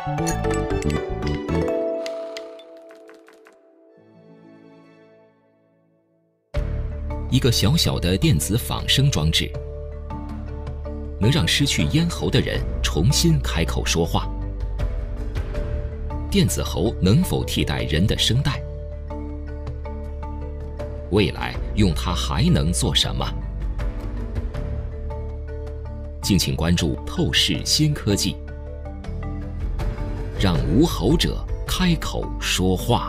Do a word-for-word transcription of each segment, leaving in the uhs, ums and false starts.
一个小小的电子仿生装置，能让失去咽喉的人重新开口说话。电子喉能否替代人的声带？未来用它还能做什么？敬请关注透视新科技，让无喉者开口说话。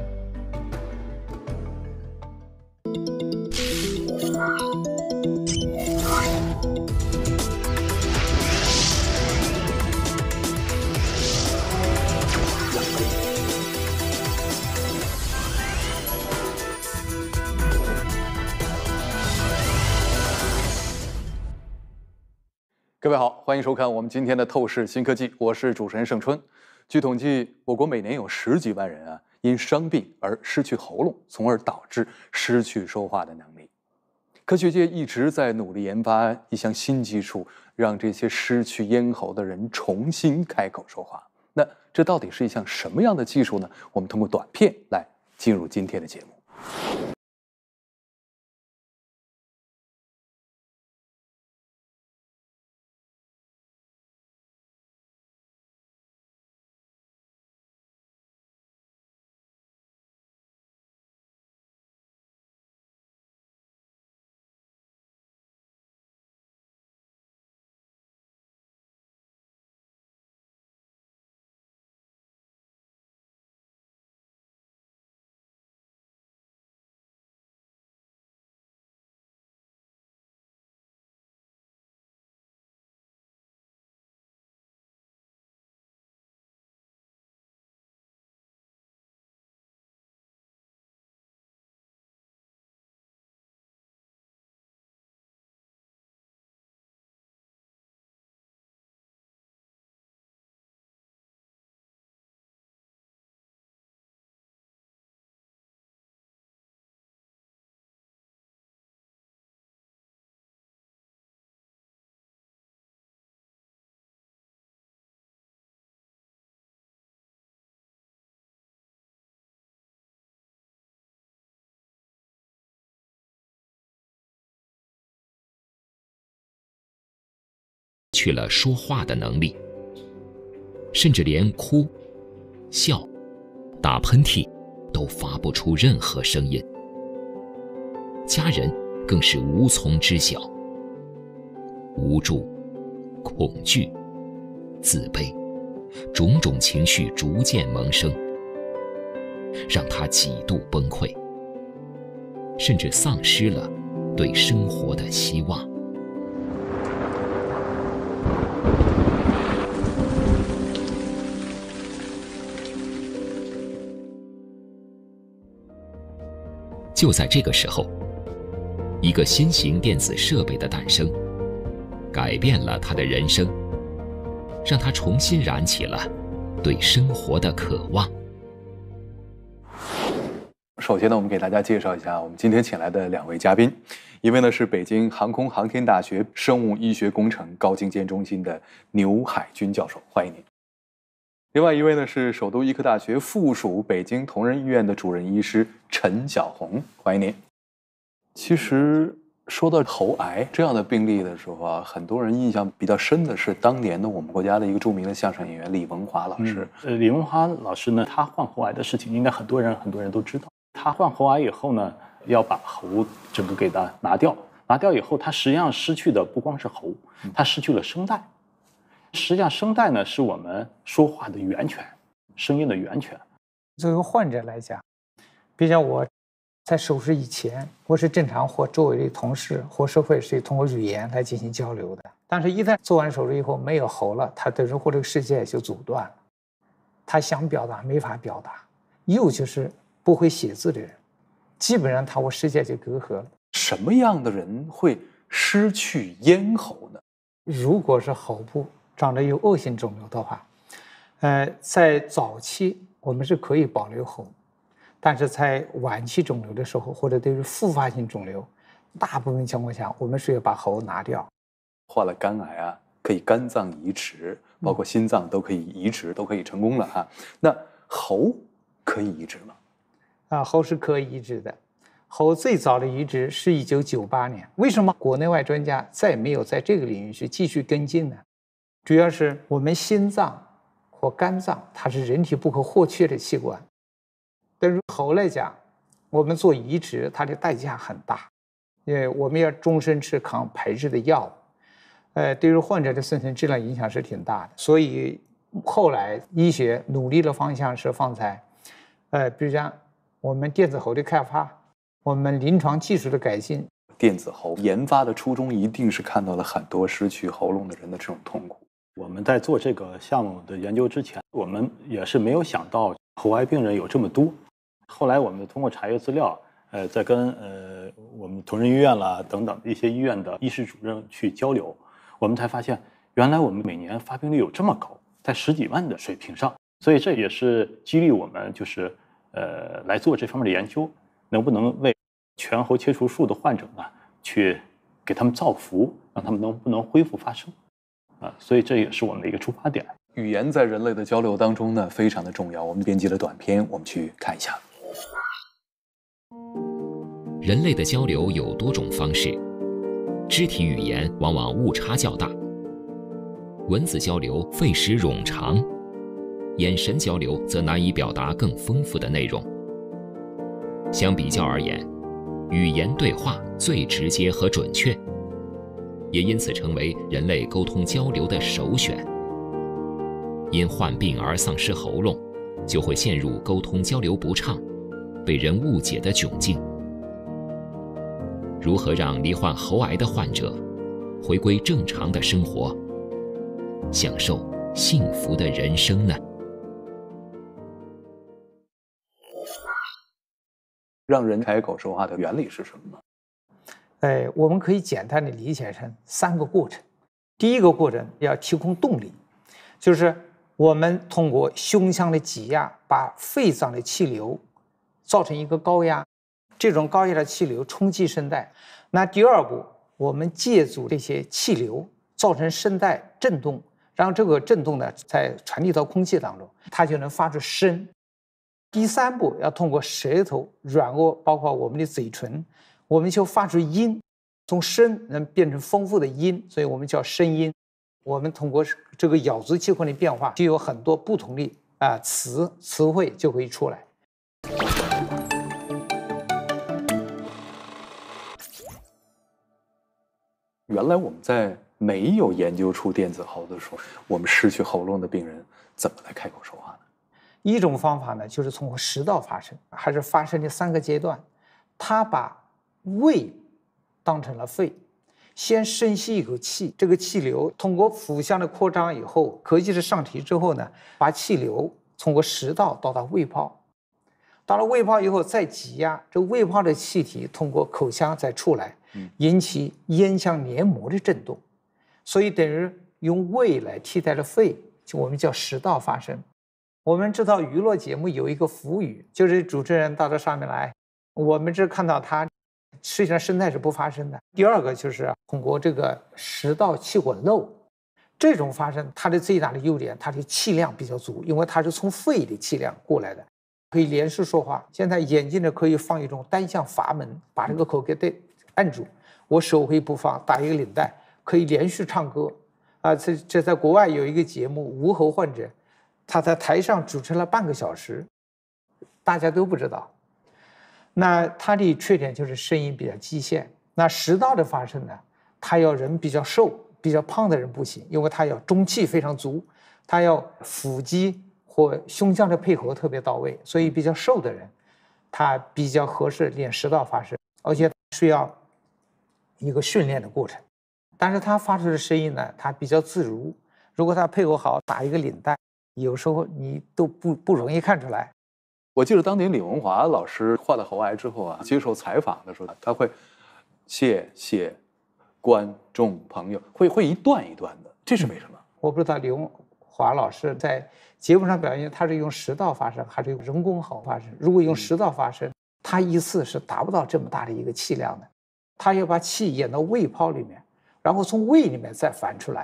各位好，欢迎收看我们今天的透视新科技，我是主持人盛春。据统计，我国每年有十几万人啊因伤病而失去喉咙，从而导致失去说话的能力。科学界一直在努力研发一项新技术，让这些失去咽喉的人重新开口说话。那这到底是一项什么样的技术呢？我们通过短片来进入今天的节目。 去了说话的能力，甚至连哭、笑、打喷嚏都发不出任何声音。家人更是无从知晓，无助、恐惧、自卑，种种情绪逐渐萌生，让他几度崩溃，甚至丧失了对生活的希望。就在这个时候，一个新型电子设备的诞生，改变了他的人生，让他重新燃起了对生活的渴望。 首先呢，我们给大家介绍一下我们今天请来的两位嘉宾，一位呢是北京航空航天大学生物医学工程高精尖中心的牛海军教授，欢迎您。另外一位呢是首都医科大学附属北京同仁医院的主任医师陈晓红，欢迎您。其实说到喉癌这样的病例的时候啊，很多人印象比较深的是当年的我们国家的一个著名的相声演员李文华老师。 嗯、呃，李文华老师呢，他患喉癌的事情应该很多人很多人都知道。他患喉癌以后呢，要把喉整个给它拿掉，拿掉以后，他实际上失去的不光是喉，他失去了声带。实际上，声带呢是我们说话的源泉，声音的源泉。 作为患者来讲，比如我在手术以前，我是正常和周围的同事或社会是通过语言来进行交流的。但是，一旦做完手术以后没有喉了，他的人或这个世界就阻断了，他想表达没法表达。尤其是不会写字的人，基本上他和世界就隔阂了。 什么样的人会失去咽喉呢？ 如果是喉部长得有恶性肿瘤的话，呃，在早期我们是可以保留喉，但是在晚期肿瘤的时候，或者对于复发性肿瘤，大部分情况下我们是要把喉拿掉。 患了肝癌啊，可以肝脏移植， 包括心脏都可以移植，都可以成功了哈。那喉可以移植吗？ 啊，喉是可以移植的。喉最早的移植是一九九八年，为什么国内外专家再没有在这个领域去继续跟进呢？主要是我们心脏或肝脏，它是人体不可或缺的器官。但是喉来讲，我们做移植，它的代价很大，因为我们要终身吃抗排斥的药，呃，对于患者的生存质量影响是挺大的。所以后来医学努力的方向是放在，呃，比如讲我们电子喉的开发，我们临床技术的改进。 电子喉研发的初衷一定是看到了很多失去喉咙的人的这种痛苦。 我们在做这个项目的研究之前，我们也是没有想到喉癌病人有这么多。后来我们通过查阅资料，呃，在跟呃我们同仁医院啦等等一些医院的医师主任去交流，我们才发现原来我们每年发病率有这么高，在十几万的水平上。所以这也是激励我们就是呃来做这方面的研究，能不能为全喉切除术的患者呢去给他们造福，让他们能不能恢复发声啊？所以这也是我们的一个出发点。 语言在人类的交流当中呢非常的重要，我们编辑了短片，我们去看一下。 人类的交流有多种方式，肢体语言往往误差较大，文字交流费时冗长，眼神交流则难以表达更丰富的内容。相比较而言，语言对话最直接和准确，也因此成为人类沟通交流的首选。因患病而丧失喉咙，就会陷入沟通交流不畅、被人误解的窘境。如何让罹患喉癌的患者回归正常的生活，享受幸福的人生呢？ 让人开口说话的原理是什么呢？ 哎，我们可以简单的理解成三个过程。第一个过程要提供动力，就是我们通过胸腔的挤压，把肺脏的气流造成一个高压，这种高压的气流冲击声带。那第二步，我们借助这些气流造成声带振动，让这个振动呢再传递到空气当中，它就能发出声。第三步要通过舌头、软腭，包括我们的嘴唇，我们就发出音，从声能变成丰富的音，所以我们叫声音。我们通过这个咬字器官的变化，就有很多不同的啊、呃、词词汇就会出来。 原来我们在没有研究出电子喉的时候，我们失去喉咙的病人怎么来开口说话呢？ 一种方法呢，就是通过食道发声，还是发声的三个阶段。他把胃当成了肺，先深吸一口气，这个气流通过腹腔的扩张以后，咳气是上提之后呢，把气流通过食道到达胃泡，到了胃泡以后再挤压，这胃泡的气体通过口腔再出来，引起咽腔黏膜的震动，所以等于用胃来替代了肺，就我们叫食道发声。我们知道娱乐节目有一个浮语，就是主持人到这上面来，我们只看到他实际上声带是不发声的。第二个就是通过这个食道气管漏，这种发声它的最大的优点，它的气量比较足，因为它是从肺的气量过来的，可以连续说话。现在眼睛呢可以放一种单向阀门，把这个口给对按住，我手可以不放，打一个领带，可以连续唱歌啊。这这在国外有一个节目，无喉患者，他在台上主持了半个小时，大家都不知道。那它的缺点就是声音比较极限。那食道的发声呢，它要人比较瘦、比较胖的人不行，因为它要中气非常足，它要腹肌或胸腔的配合特别到位，所以比较瘦的人，他比较合适练食道发声，而且需要一个训练的过程。但是他发出的声音呢，它比较自如，如果他配合好，打一个领带，有时候你都不不容易看出来。 我记得当年李文华老师患了喉癌之后啊，接受采访的时候，他会谢谢观众朋友，会会一段一段的，这是为什么？ 我不知道李文华老师在节目上表现，他是用食道发声还是用人工喉发声？如果用食道发声，他一次是达不到这么大的一个气量的，他要把气演到胃泡里面，然后从胃里面再反出来，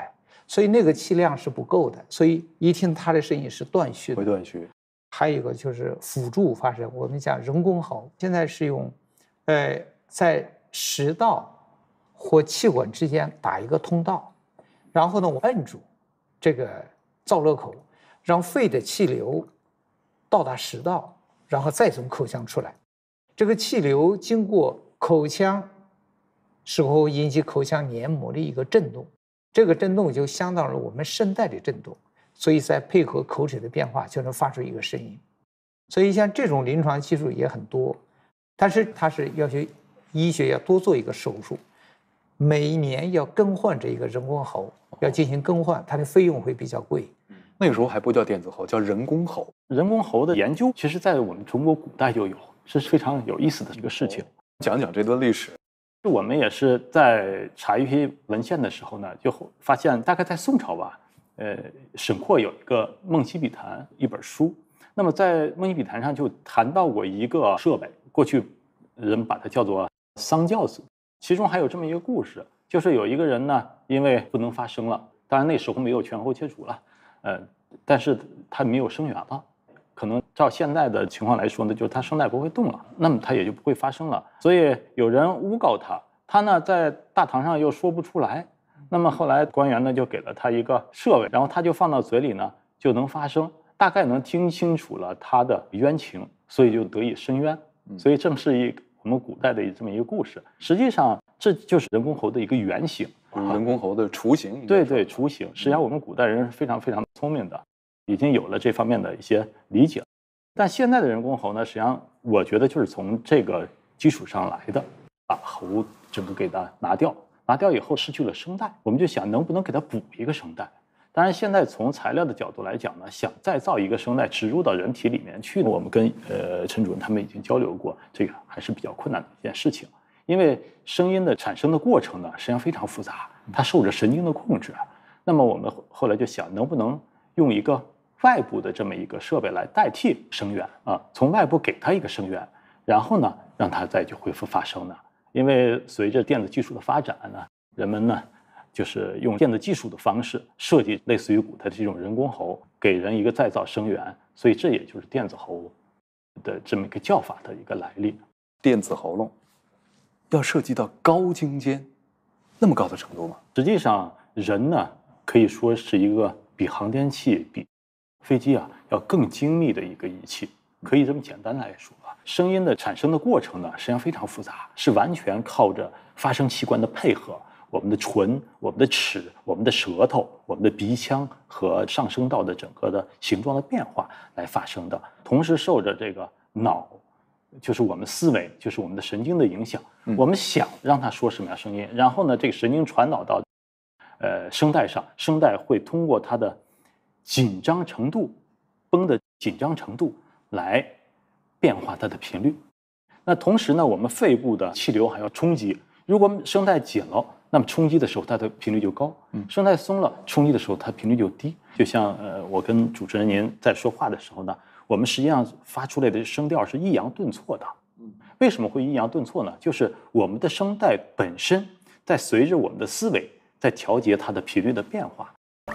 所以那个气量是不够的，所以一听他的声音是断续的， 会断续。 还有一个就是辅助发声，我们讲人工喉，现在是用，呃，在食道或气管之间打一个通道，然后呢，我摁住这个造乐口，让肺的气流到达食道，然后再从口腔出来。这个气流经过口腔时候引起口腔黏膜的一个震动，这个震动就相当于我们声带的震动。所以再配合口齿的变化，就能发出一个声音。所以像这种临床技术也很多，但是它是要求医学要多做一个手术，每一年要更换这一个人工喉，要进行更换，它的费用会比较贵。 那个时候还不叫电子喉，叫人工喉。 人工喉的研究，其实在我们中国古代就有，是非常有意思的一个事情。 讲讲这段历史。 我们也是在查一批文献的时候呢，就发现大概在宋朝吧。呃，沈括有一个《梦溪笔谈》一本书，那么在《梦溪笔谈》上就谈到过一个设备，过去人把它叫做桑教子，其中还有这么一个故事，就是有一个人呢，因为不能发声了，当然那时候没有全喉切除了，呃，但是他没有声源了，可能照现在的情况来说呢，就是他声带不会动了，那么他也就不会发声了，所以有人诬告他，他呢在大堂上又说不出来。那么后来官员呢就给了他一个设备，然后他就放到嘴里呢就能发声，大概能听清楚了他的冤情，所以就得以伸冤。所以正是一我们古代的这么一个故事。实际上这就是人工喉的一个原型， 人工喉的雏形。 对对，雏形。实际上我们古代人是非常非常聪明的，已经有了这方面的一些理解。但现在的人工喉呢，实际上我觉得就是从这个基础上来的，把喉整个给它拿掉。拿掉以后失去了声带，我们就想能不能给它补一个声带。当然，现在从材料的角度来讲呢，想再造一个声带植入到人体里面去，我们跟呃陈主任他们已经交流过，这个还是比较困难的一件事情。因为声音的产生的过程呢，实际上非常复杂，它受着神经的控制。那么我们后来就想，能不能用一个外部的这么一个设备来代替声源啊？从外部给它一个声源，然后呢，让它再去恢复发声呢？因为随着电子技术的发展呢，人们呢就是用电子技术的方式设计类似于古代的这种人工喉，给人一个再造声源，所以这也就是电子喉的这么一个叫法的一个来历。 电子喉咙要涉及到高精尖，那么高的程度吗？ 实际上，人呢可以说是一个比航天器、比飞机啊要更精密的一个仪器，可以这么简单来说。声音的产生的过程呢，实际上非常复杂，是完全靠着发声器官的配合，我们的唇、我们的齿、我们的舌头、我们的鼻腔和上声道的整个的形状的变化来发生的，同时受着这个脑，就是我们思维，就是我们的神经的影响。嗯、我们想让它说什么样声音，然后呢，这个神经传导到呃声带上，声带会通过它的紧张程度、绷的紧张程度来变化它的频率。那同时呢，我们肺部的气流还要冲击，如果声带紧了，那么冲击的时候它的频率就高；声带松了，冲击的时候它频率就低。就像呃，我跟主持人您在说话的时候呢，我们实际上发出来的声调是抑扬顿挫的。为什么会抑扬顿挫呢？就是我们的声带本身在随着我们的思维在调节它的频率的变化。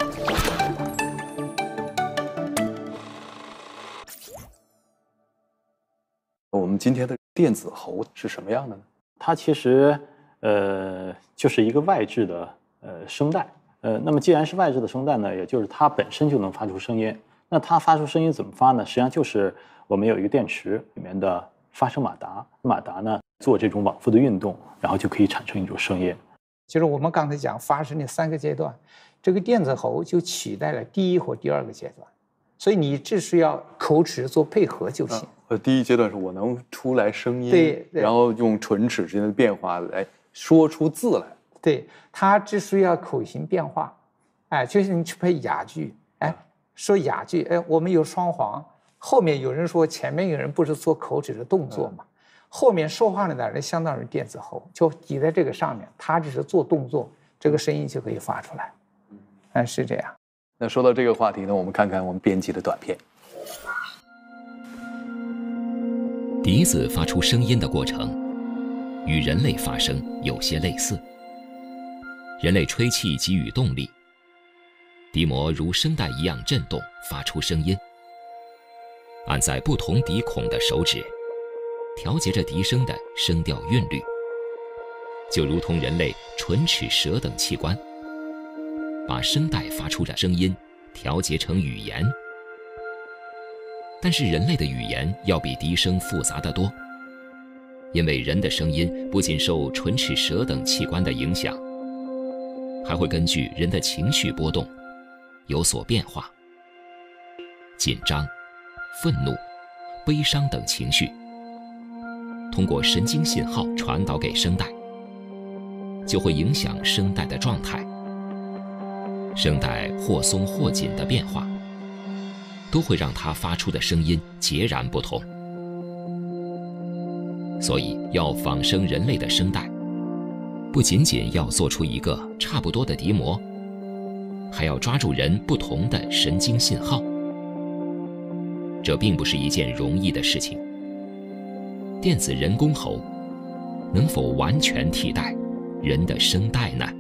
我们今天的电子喉是什么样的呢？ 它其实呃就是一个外置的呃声带，呃，那么既然是外置的声带呢，也就是它本身就能发出声音。那它发出声音怎么发呢？实际上就是我们有一个电池里面的发声马达，马达呢做这种往复的运动，然后就可以产生一种声音。 就是我们刚才讲发声的三个阶段，这个电子喉就取代了第一或第二个阶段，所以你只需要口齿做配合就行。 呃、啊，第一阶段是我能出来声音， 对，对， 然后用唇齿之间的变化来说出字来。 对，它只需要口型变化，哎，就是你去配哑剧，哎，说哑剧，哎，我们有双簧，后面有人说前面有人不是做口齿的动作嘛，嗯、后面说话的那人相当于电子喉，就抵在这个上面，他只是做动作，这个声音就可以发出来，嗯，是这样。 那说到这个话题呢，我们看看我们编辑的短片。 笛子发出声音的过程与人类发声有些类似，人类吹气给予动力， 笛膜如声带一样震动，发出声音。按在不同笛孔的手指，调节着笛声的声调韵律，就如同人类唇齿舌等器官，把声带发出的声音调节成语言。但是人类的语言要比笛声复杂得多，因为人的声音不仅受唇齿舌等器官的影响，还会根据人的情绪波动有所变化。紧张、愤怒、悲伤等情绪通过神经信号传导给声带，就会影响声带的状态。声带或松或紧的变化都会让它发出的声音截然不同。所以要仿生人类的声带，不仅仅要做出一个差不多的笛膜，还要抓住人不同的神经信号。这并不是一件容易的事情。电子人工喉能否完全替代人的声带呢？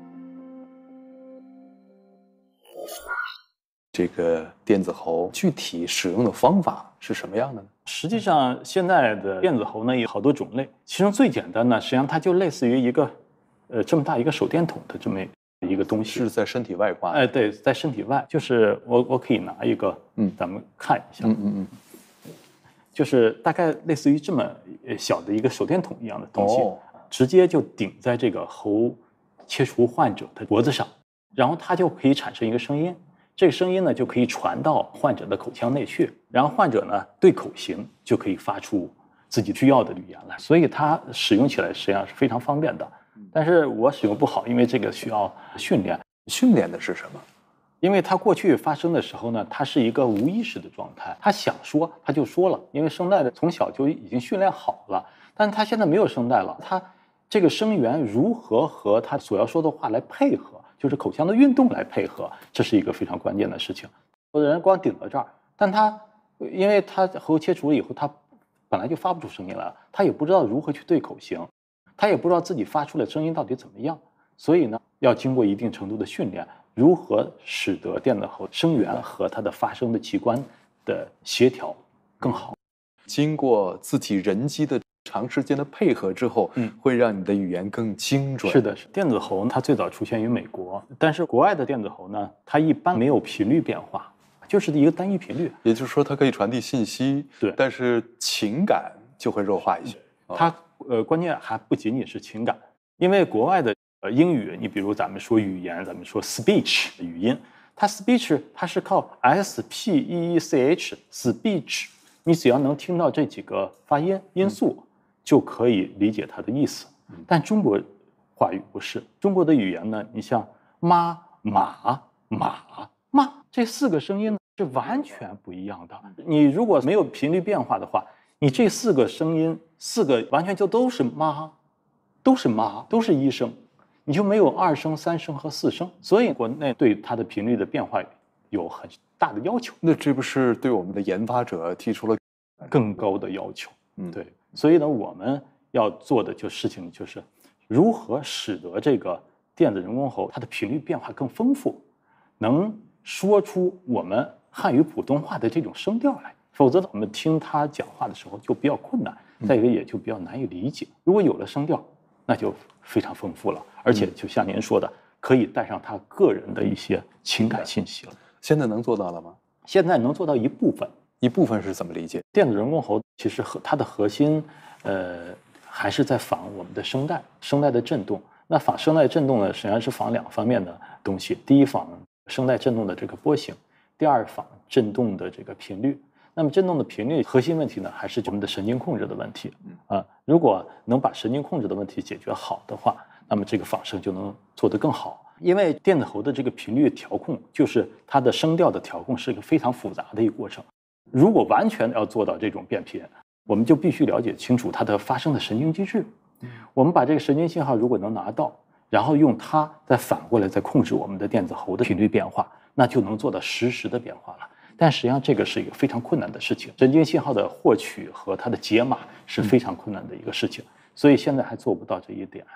这个电子喉具体使用的方法是什么样的呢？ 实际上，现在的电子喉呢有好多种类，其中最简单呢，实际上它就类似于一个，呃，这么大一个手电筒的这么一个东西， 是在身体外挂。 哎，对，在身体外，就是我我可以拿一个，嗯，咱们看一下， 嗯嗯嗯， 就是大概类似于这么小的一个手电筒一样的东西， 哦， 直接就顶在这个喉切除患者的脖子上，然后它就可以产生一个声音。这个声音呢，就可以传到患者的口腔内去，然后患者呢对口型就可以发出自己需要的语言来，所以它使用起来实际上是非常方便的。但是我使用不好，因为这个需要训练。 训练的是什么？ 因为它过去发声的时候呢，它是一个无意识的状态，他想说他就说了，因为声带的从小就已经训练好了，但他现在没有声带了，他这个声源如何和他所要说的话来配合？就是口腔的运动来配合，这是一个非常关键的事情。有的人光顶到这儿，但他因为他喉切除了以后，他本来就发不出声音来了，他也不知道如何去对口型，他也不知道自己发出的声音到底怎么样，所以呢，要经过一定程度的训练，如何使得电子喉声源和它的发声的器官的协调更好。 经过自己人机的长时间的配合之后，嗯，会让你的语言更精准。 是的，是电子喉，它最早出现于美国，但是国外的电子喉呢，它一般没有频率变化，就是一个单一频率。 也就是说，它可以传递信息， 对， 但是情感就会弱化一些。 嗯、它呃，关键还不仅仅是情感，因为国外的呃英语，你比如咱们说语言，咱们说 speech 语音，它 speech 它是靠 s p e e c h speech， 你只要能听到这几个发音因素。嗯，就可以理解它的意思，但中国话语不是。中国的语言呢，你像妈、马、马、妈这四个声音呢是完全不一样的。你如果没有频率变化的话，你这四个声音四个完全就都是妈，都是妈，都是一声，你就没有二声、三声和四声。所以国内对它的频率的变化有很大的要求。 那这不是对我们的研发者提出了更高的要求？ 嗯， 对。所以呢，我们要做的就事情就是如何使得这个电子人工喉它的频率变化更丰富，能说出我们汉语普通话的这种声调来，否则我们听他讲话的时候就比较困难，再一个也就比较难以理解。如果有了声调，那就非常丰富了，而且就像您说的，可以带上他个人的一些情感信息了。 现在能做到了吗？ 现在能做到一部分。 一部分是怎么理解？ 电子人工喉其实和它的核心，呃，还是在仿我们的声带，声带的振动。那仿声带振动呢，实际上是仿两方面的东西。第一，仿声带振动的这个波形；第二，仿振动的这个频率。那么振动的频率核心问题呢，还是我们的神经控制的问题啊。如果能把神经控制的问题解决好的话，那么这个仿声就能做得更好。因为电子喉的这个频率调控，就是它的声调的调控，是一个非常复杂的一个过程。如果完全要做到这种变频，我们就必须了解清楚它的发声的神经机制。我们把这个神经信号如果能拿到，然后用它再反过来再控制我们的电子喉的频率变化，那就能做到实时的变化了。但实际上这个是一个非常困难的事情，神经信号的获取和它的解码是非常困难的一个事情，所以现在还做不到这一点。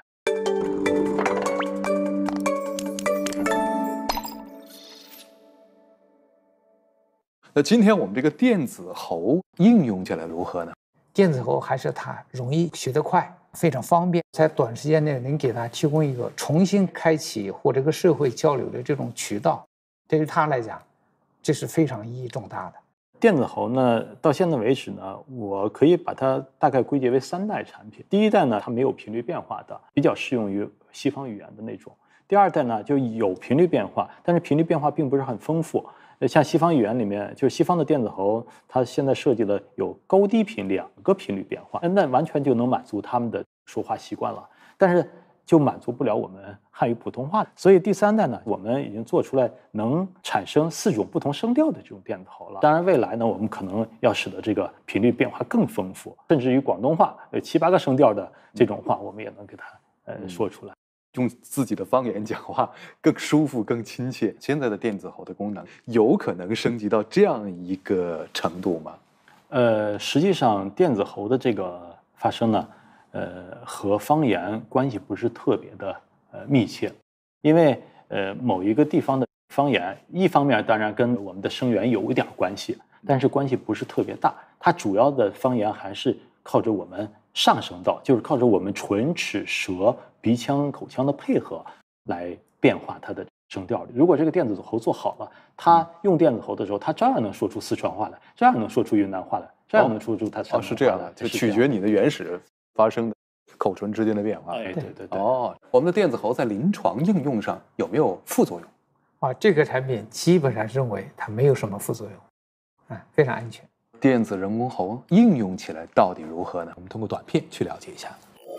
那今天我们这个电子喉应用起来如何呢？ 电子喉还是它容易学得快，非常方便，在短时间内能给它提供一个重新开启或者跟社会交流的这种渠道。对于他来讲，这是非常意义重大的。 电子喉呢，到现在为止呢，我可以把它大概归结为三代产品。第一代呢，它没有频率变化的，比较适用于西方语言的那种。第二代呢，就有频率变化，但是频率变化并不是很丰富。像西方语言里面，就是西方的电子喉，它现在设计的有高低频两个频率变化，那完全就能满足他们的说话习惯了。但是就满足不了我们汉语普通话，所以第三代呢，我们已经做出来能产生四种不同声调的这种电子喉了。当然，未来呢，我们可能要使得这个频率变化更丰富，甚至于广东话有七八个声调的这种话，我们也能给它呃说出来。 用自己的方言讲话更舒服、更亲切。现在的电子喉的功能有可能升级到这样一个程度吗？ 呃，实际上电子喉的这个发生呢，呃，和方言关系不是特别的呃密切，因为呃某一个地方的方言，一方面当然跟我们的声源有一点关系，但是关系不是特别大。它主要的方言还是靠着我们上声道，就是靠着我们唇、齿、舌、鼻腔、口腔的配合来变化它的声调。如果这个电子喉做好了，它用电子喉的时候，它照样能说出四川话来，照样能说出云南话来，照样能说出它山东话来。 哦，是这样的，就取决你的原始发生的口唇之间的变化。 哎，对对对。 哦，我们的电子喉在临床应用上有没有副作用？ 啊，这个产品基本上认为它没有什么副作用，啊，非常安全。 电子人工喉应用起来到底如何呢？我们通过短片去了解一下。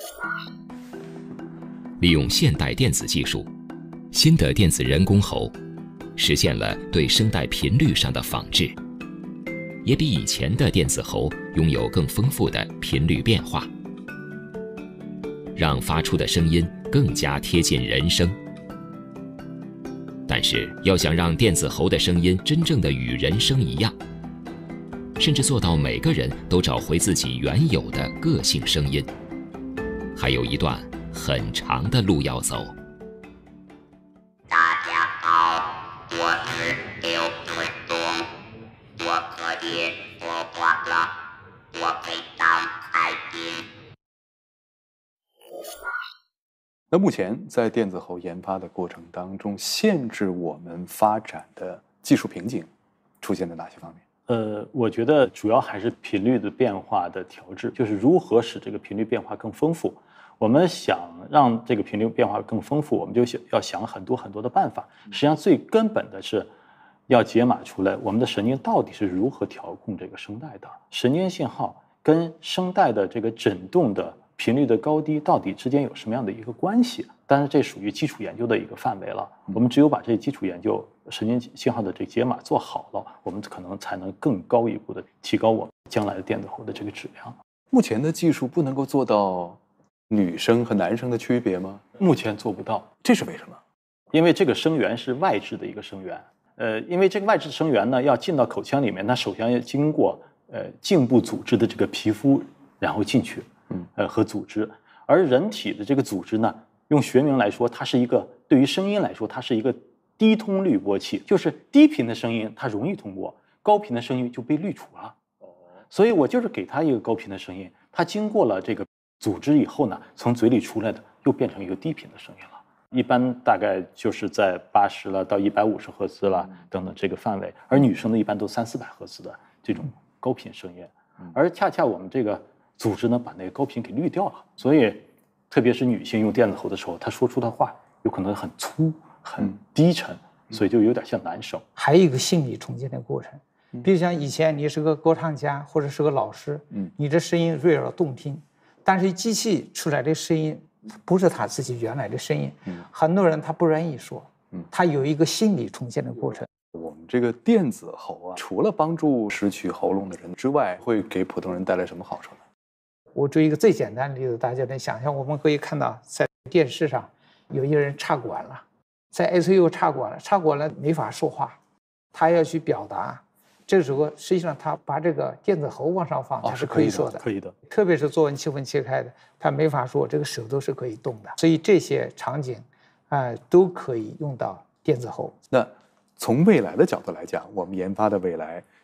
利用现代电子技术，新的电子人工喉实现了对声带频率上的仿制，也比以前的电子喉拥有更丰富的频率变化，让发出的声音更加贴近人声。但是，要想让电子喉的声音真正的与人声一样，甚至做到每个人都找回自己原有的个性声音，还有一段很长的路要走。 大家好，我是刘春东，我可以说话了，我非常开心。 那目前在电子喉研发的过程当中，限制我们发展的技术瓶颈出现在哪些方面？ 呃，我觉得主要还是频率的变化的调制，就是如何使这个频率变化更丰富。我们想让这个频率变化更丰富，我们就想要想很多很多的办法。实际上最根本的是要解码出来我们的神经到底是如何调控这个声带的，神经信号跟声带的这个振动的频率的高低到底之间有什么样的一个关系。当然这属于基础研究的一个范围了，我们只有把这基础研究神经信号的这解码做好了，我们可能才能更高一步的提高我们将来的电子喉的这个质量。 目前的技术不能够做到女生和男生的区别吗？ 目前做不到。 这是为什么？ 因为这个声源是外置的一个声源，呃，因为这个外置声源呢要进到口腔里面，它首先要经过呃颈部组织的这个皮肤，然后进去，嗯，呃和组织。而人体的这个组织呢，用学名来说，它是一个对于声音来说，它是一个低通滤波器，就是低频的声音它容易通过，高频的声音就被滤除了。所以我就是给它一个高频的声音，它经过了这个组织以后呢，从嘴里出来的又变成一个低频的声音了。一般大概就是在八十了到一百五十赫兹了等等这个范围，而女生呢一般都三四百赫兹的这种高频声音，而恰恰我们这个组织呢把那个高频给滤掉了，所以特别是女性用电子喉的时候，她说出的话有可能很粗很低沉，所以就有点像男生。 还有一个心理重建的过程，比如像以前你是个歌唱家或者是个老师，嗯，你的声音悦耳动听，但是机器出来的声音不是他自己原来的声音，嗯，很多人他不愿意说，嗯，他有一个心理重建的过程。 我们这个电子喉啊，除了帮助失去喉咙的人之外，会给普通人带来什么好处呢？ 我举一个最简单的例子，大家能想象，我们可以看到在电视上有一个人插管了，在 I C U 插管了，插管了没法说话，他要去表达，这个时候实际上他把这个电子喉往上放，他是可以说的， 可以的。 特别是做完气缝切开的，他没法说，这个手都是可以动的，所以这些场景啊、呃、都可以用到电子喉。 那从未来的角度来讲，我们研发的未来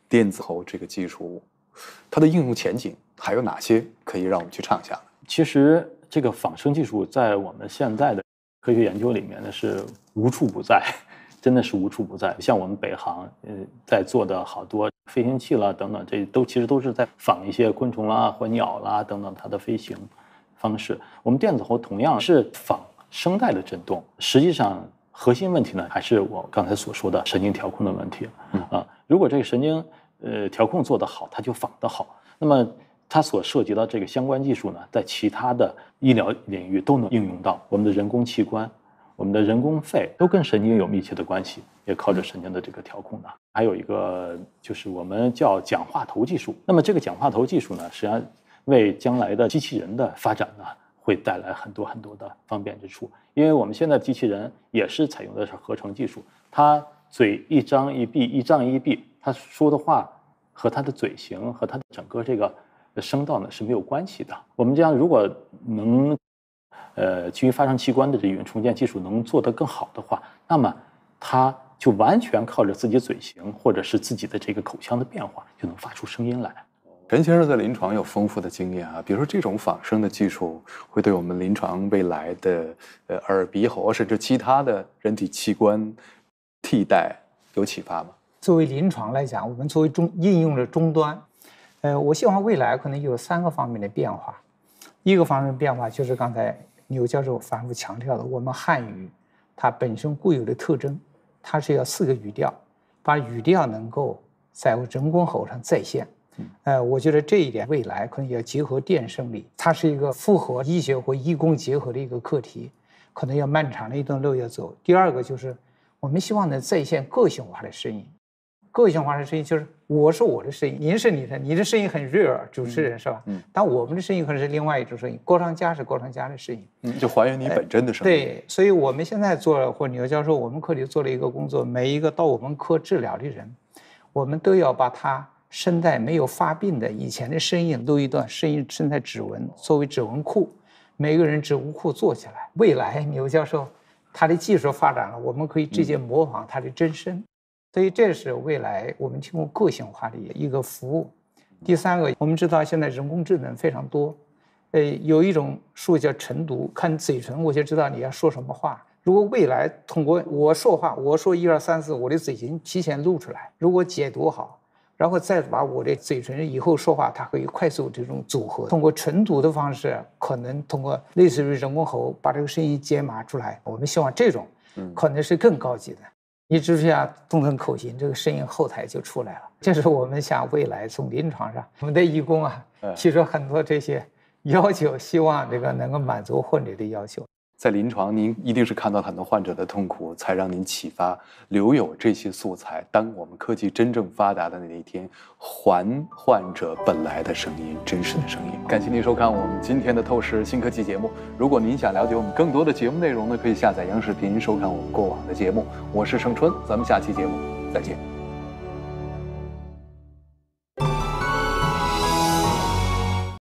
电子喉这个技术，它的应用前景还有哪些可以让我们去畅想？ 其实这个仿生技术在我们现在的科学研究里面呢是无处不在，真的是无处不在。像我们北航呃在做的好多飞行器啦等等，这都其实都是在仿一些昆虫啦或鸟啦等等它的飞行方式。我们电子喉同样是仿声带的振动，实际上核心问题呢还是我刚才所说的神经调控的问题啊。如果这个神经呃调控做得好，它就仿得好。那么它所涉及到这个相关技术呢，在其他的医疗领域都能应用到。我们的人工器官、我们的人工肺都跟神经有密切的关系，也靠着神经的这个调控的。还有一个就是我们叫讲话头技术。那么这个讲话头技术呢，实际上为将来的机器人的发展呢，会带来很多很多的方便之处。因为我们现在机器人也是采用的是合成技术，它嘴一张一闭，一张一闭，它说的话和它的嘴型和它的整个这个声道呢是没有关系的。我们这样如果能，呃，基于发声器官的这语音重建技术能做得更好的话，那么它就完全靠着自己嘴型或者是自己的这个口腔的变化，就能发出声音来。 陈先生在临床有丰富的经验啊，比如说这种仿生的技术会对我们临床未来的呃耳鼻喉甚至其他的人体器官替代有启发吗？ 作为临床来讲，我们作为终应用的终端。呃，我希望未来可能有三个方面的变化。一个方面的变化就是刚才牛教授反复强调的，我们汉语它本身固有的特征，它是要四个语调，把语调能够在人工喉上再现。呃，我觉得这一点未来可能要结合电生理，它是一个复合医学和医工结合的一个课题，可能要漫长的一段路要走。第二个就是我们希望能再现个性化的声音。个性化的声音就是我是我的声音，您是你的，你的声音很悦耳，主持人是吧？嗯，但我们的声音可能是另外一种声音，歌唱家是歌唱家的声音， 嗯，就还原你本真的声音。 对，所以我们现在做了，或者牛教授，我们科里做了一个工作，每一个到我们科治疗的人，我们都要把他声带没有发病的以前的声音录一段声音声带指纹作为指纹库，每个人指纹库做起来。未来牛教授他的技术发展了，我们可以直接模仿他的真声。所以这是未来我们提供个性化的一个服务。第三个，我们知道现在人工智能非常多，呃，有一种术叫晨读，看嘴唇我就知道你要说什么话。如果未来通过我说话，我说一二三四，我的嘴型提前录出来，如果解读好，然后再把我的嘴唇以后说话，它可以快速这种组合。通过晨读的方式，可能通过类似于人工喉把这个声音解码出来。我们希望这种可能是更高级的。你只需要动动口型，这个声音后台就出来了。这是我们想未来从临床上，我们的义工啊提出很多这些要求，希望这个能够满足患者的要求。 在临床，您一定是看到很多患者的痛苦，才让您启发留有这些素材。当我们科技真正发达的那一天，还患者本来的声音，真实的声音。感谢您收看我们今天的透视新科技节目。如果您想了解我们更多的节目内容呢，可以下载央视频收看我们过往的节目。我是盛春，咱们下期节目再见。